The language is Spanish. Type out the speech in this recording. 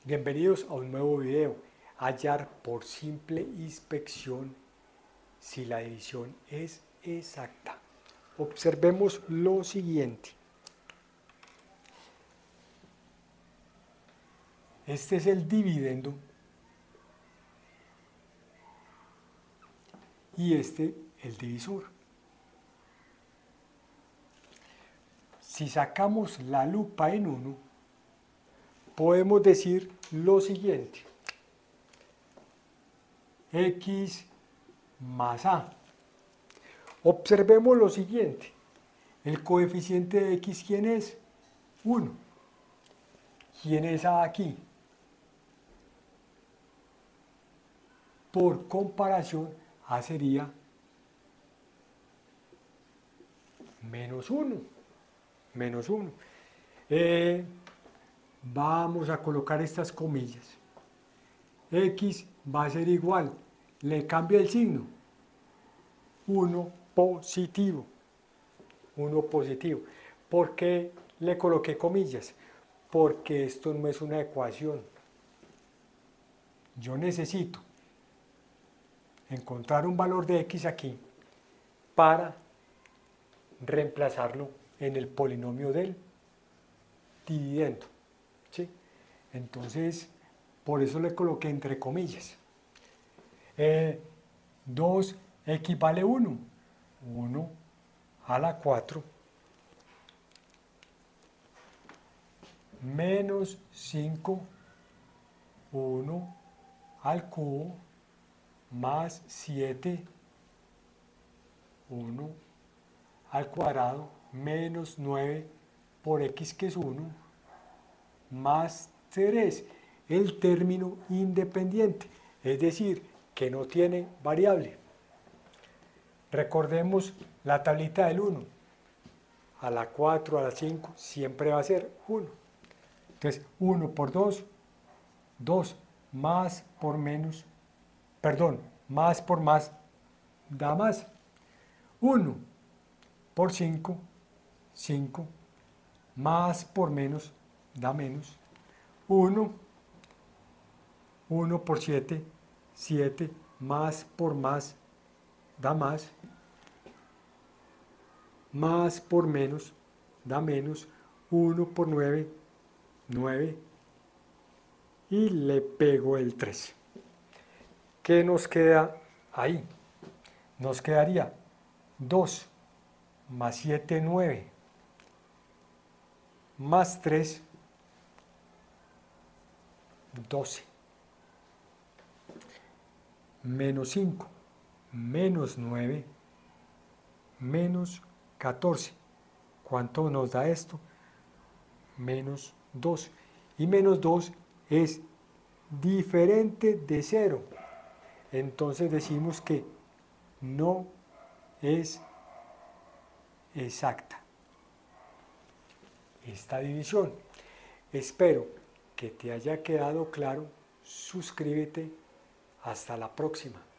Bienvenidos a un nuevo video. Hallar por simple inspección si la división es exacta. Observemos lo siguiente. Este es el dividendo y este el divisor. Si sacamos la lupa en 1, podemos decir lo siguiente: x más a. Observemos lo siguiente: el coeficiente de x, ¿quién es? 1. ¿Quién es a aquí? Por comparación, a sería menos 1. Menos 1. Vamos a colocar estas comillas. X va a ser igual, le cambio el signo, 1 positivo. 1 positivo. ¿Por qué le coloqué comillas? Porque esto no es una ecuación. Yo necesito encontrar un valor de x aquí para reemplazarlo en el polinomio del dividendo. ¿Sí? Entonces, por eso le coloqué entre comillas. 2 equivale 1. 1 a la 4 menos 5, 1 al cubo más 7, 1 al cuadrado menos 9 por x, que es 1, más 3, el término independiente, es decir, que no tiene variable. Recordemos la tablita del 1, a la 4, a la 5, siempre va a ser 1. Entonces, 1 por 2, 2, más por menos, perdón, más por más da más. 1 por 5, 5, más por menos da menos. 1 por 7, 7, más por más da más. Más por menos da menos. 1 por 9, 9. Y le pego el 3. ¿Qué nos queda ahí? Nos quedaría 2 más 7, 9, más 3, 12, menos 5, menos 9, menos 14. ¿Cuánto nos da esto? Menos 2. Y menos 2 es diferente de 0. Entonces decimos que no es exacta esta división. Espero que te haya quedado claro. Suscríbete. Hasta la próxima.